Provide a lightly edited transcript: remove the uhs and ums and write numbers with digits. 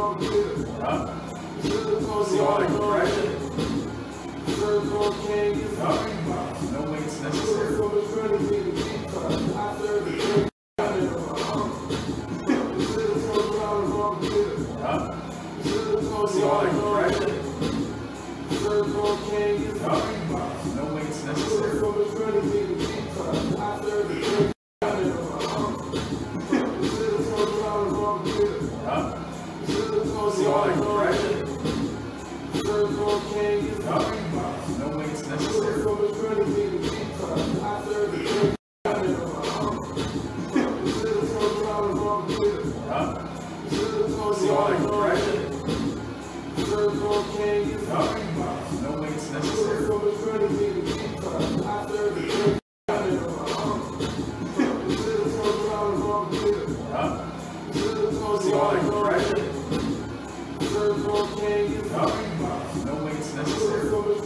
See all the compression? No weights necessary. See all the compression? No weights necessary. See all the compression? No weights necessary. See all the compression? No weights necessary. See all the compression? No weights necessary.